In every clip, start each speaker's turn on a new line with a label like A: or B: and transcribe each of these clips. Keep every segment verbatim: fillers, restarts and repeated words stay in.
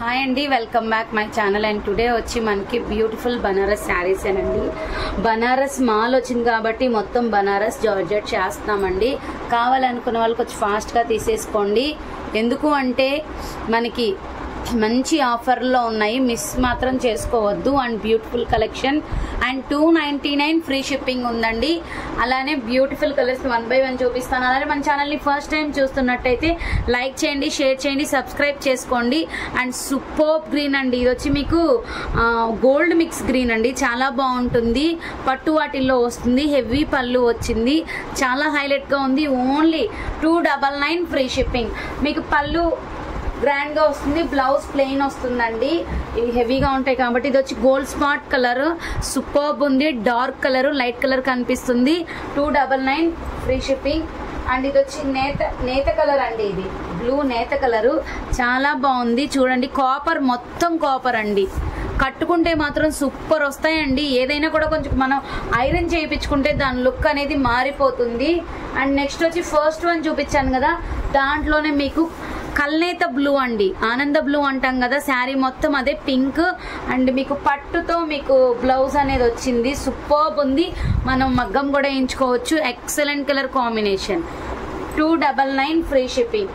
A: Hi అండి, welcome back my channel. And today వచ్చి మనకి బ్యూటిఫుల్ బనారస్ శారీస్ ఏనండి. బనారస్ మాల్ వచ్చింది కాబట్టి మొత్తం బనారస్ జార్జెట్ చేస్తున్నామండి. కావాలనుకున్న వాళ్ళు కొంచెం ఫాస్ట్గా తీసేసుకోండి. ఎందుకు అంటే మనకి మంచి ఆఫర్లో ఉన్నాయి, మిస్ మాత్రం చేసుకోవద్దు. And beautiful collection and two ninety nine free shipping ఉందండి. అలానే beautiful colours one by one చూపిస్తాను. అలానే మన ఛానల్ని ఫస్ట్ టైం చూస్తున్నట్టయితే లైక్ చేయండి, షేర్ చేయండి, సబ్స్క్రైబ్ చేసుకోండి. అండ్ సూపర్ గ్రీన్ అండి, ఇది వచ్చి మీకు గోల్డ్ మిక్స్ గ్రీన్ అండి, చాలా బాగుంటుంది. పట్టు వాటిల్లో వస్తుంది, హెవీ పళ్ళు వచ్చింది, చాలా హైలైట్గా ఉంది. Only two double nine free shipping. మీకు పళ్ళు గ్రాండ్ గా వస్తుంది, బ్లౌజ్ ప్లెయిన్ వస్తుందండి. ఇవి హెవీగా ఉంటాయి కాబట్టి. ఇది వచ్చి గోల్డ్ స్పాట్ కలర్, సూపర్బ్ ఉంది. డార్క్ కలర్, లైట్ కలర్ కనిపిస్తుంది. Two double nine free shipping. And ఇది వచ్చి నేత నేత కలర్ అండి, ఇది బ్లూ నేత కలరు, చాలా బాగుంది. చూడండి, కాపర్, మొత్తం కాపర్ అండి. కట్టుకుంటే మాత్రం సూపర్ వస్తాయండి. ఏదైనా కూడా కొంచెం మనం ఐరన్ చేయించుకుంటే దాని లుక్ అనేది మారిపోతుంది. అండ్ నెక్స్ట్ వచ్చి ఫస్ట్ వన్ చూపించాను కదా, దాంట్లోనే మీకు కల్నేత బ్లూ అండి, ఆనంద బ్లూ అంటాం కదా, శారీ మొత్తం అదే పింక్. అండ్ మీకు పట్టుతో మీకు బ్లౌజ్ అనేది వచ్చింది, సూపర్బ్ ఉంది. మనం మగ్గం కూడా వేయించుకోవచ్చు. Excellent colour combination. Two double nine free shipping.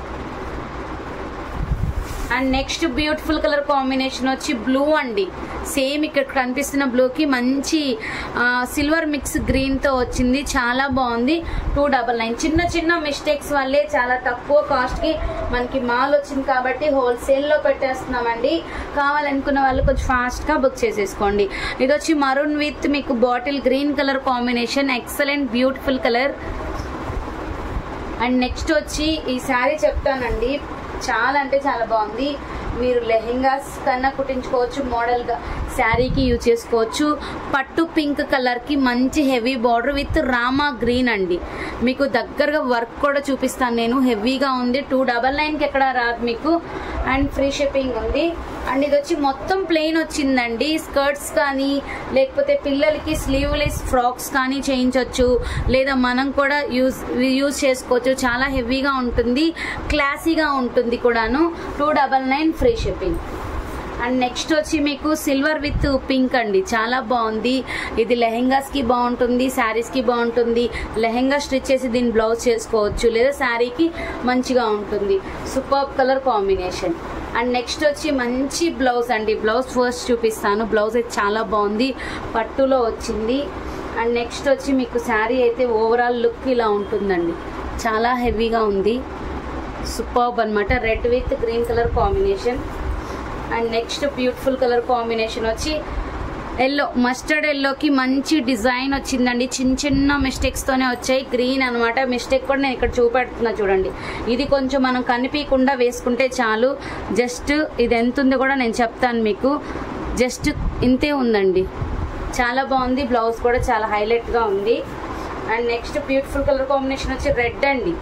A: And next beautiful colour combination వచ్చి బ్లూ అండి. సేమ్ ఇక్కడ కనిపిస్తున్న బ్లూకి మంచి సిల్వర్ మిక్స్ గ్రీన్తో వచ్చింది, చాలా బాగుంది. Two double nine. చిన్న చిన్న మిస్టేక్స్ వల్లే చాలా తక్కువ కాస్ట్కి మనకి మాల్ వచ్చింది కాబట్టి హోల్సేల్లో పెట్టేస్తున్నామండి. కావాలనుకున్న వాళ్ళు కొంచెం ఫాస్ట్గా బుక్ చేసేసుకోండి. ఇది వచ్చి మరూన్ విత్ మీకు bottle green colour combination, excellent beautiful colour. And next వచ్చి ఈ శారీ చెప్తానండి, చాలా అంటే చాలా బాగుంది. మీరు లెహెంగాస్ కన్నా కుట్టించుకోవచ్చు, మోడల్గా శారీకి యూజ్ చేసుకోవచ్చు. పట్టు పింక్ కలర్కి మంచి heavy border with Rama green అండి. మీకు దగ్గరగా వర్క్ కూడా చూపిస్తాను నేను, హెవీగా ఉంది. టూ డబల్ నైన్కి ఎక్కడ రాదు మీకు. అండ్ ఫ్రీ షిప్పింగ్ ఉంది. అండ్ ఇది వచ్చి మొత్తం ప్లెయిన్ వచ్చిందండి. స్కర్ట్స్ కానీ లేకపోతే పిల్లలకి స్లీవ్లెస్ ఫ్రాక్స్ కానీ చేయించవచ్చు, లేదా మనం కూడా యూజ్ యూజ్ చేసుకోవచ్చు. చాలా హెవీగా ఉంటుంది, క్లాసీగా ఉంటుంది కూడాను. Two double nine free shipping. And next వచ్చి మీకు సిల్వర్ విత్ పింక్ అండి, చాలా బాగుంది. ఇది లెహెంగాస్కి బాగుంటుంది, శారీస్కి బాగుంటుంది. లెహెంగా స్టిచ్ చేసి దీన్ని బ్లౌజ్ చేసుకోవచ్చు, లేదా శారీకి మంచిగా ఉంటుంది. Super colour combination. And next వచ్చి మంచి బ్లౌజ్ అండి. బ్లౌజ్ ఫస్ట్ చూపిస్తాను. బ్లౌజ్ అయితే చాలా బాగుంది, పట్టులో వచ్చింది. అండ్ నెక్స్ట్ వచ్చి మీకు శారీ అయితే ఓవరాల్ లుక్ ఇలా ఉంటుందండి, చాలా హెవీగా ఉంది. సూపర్బ్ అనమాట. Red with green colour combination. And next beautiful colour combination వచ్చి ఎల్లో, మస్టర్డ్ ఎల్లోకి మంచి డిజైన్ వచ్చిందండి. చిన్న చిన్న మిస్టేక్స్తోనే వచ్చాయి. గ్రీన్ అనమాట, మిస్టేక్ కూడా నేను ఇక్కడ చూపెడుతున్నా చూడండి. ఇది కొంచెం మనం కనిపించకుండా వేసుకుంటే చాలు. జస్ట్ ఇది ఎంత ఉందో కూడా నేను చెప్తాను మీకు. జస్ట్ ఇంతే ఉందండి, చాలా బాగుంది. బ్లౌజ్ కూడా చాలా హైలైట్గా ఉంది. And next beautiful colour combination వచ్చి రెడ్ అండి,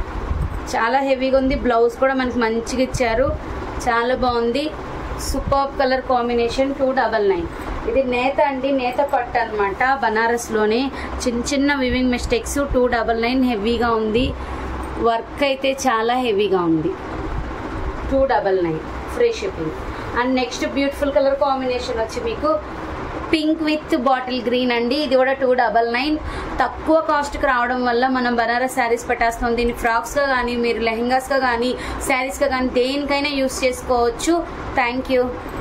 A: చాలా హెవీగా ఉంది. బ్లౌజ్ కూడా మనకి మంచిగా ఇచ్చారు, చాలా బాగుంది. Super colour combination. Two double nine. ఇది నేత అండి, నేత పట్టు అనమాట, బనారస్లోనే. చిన్న చిన్న weaving mistakes. Two double nine. హెవీగా ఉంది, వర్క్ అయితే చాలా హెవీగా ఉంది. Two double nine free shipping. And next beautiful colour combination వచ్చి మీకు పింక్ విత్ బాటిల్ గ్రీన్ అండి. ఇది కూడా టూ డబల్ నైన్. తక్కువ కాస్ట్కి రావడం వల్ల మనం బనారస్ శారీస్ పెట్టేస్తాం. దీన్ని ఫ్రాక్స్గా కానీ, మీరు లెహెంగాస్గా కానీ, శారీస్గా కానీ దేనికైనా యూస్ చేసుకోవచ్చు. Thank you.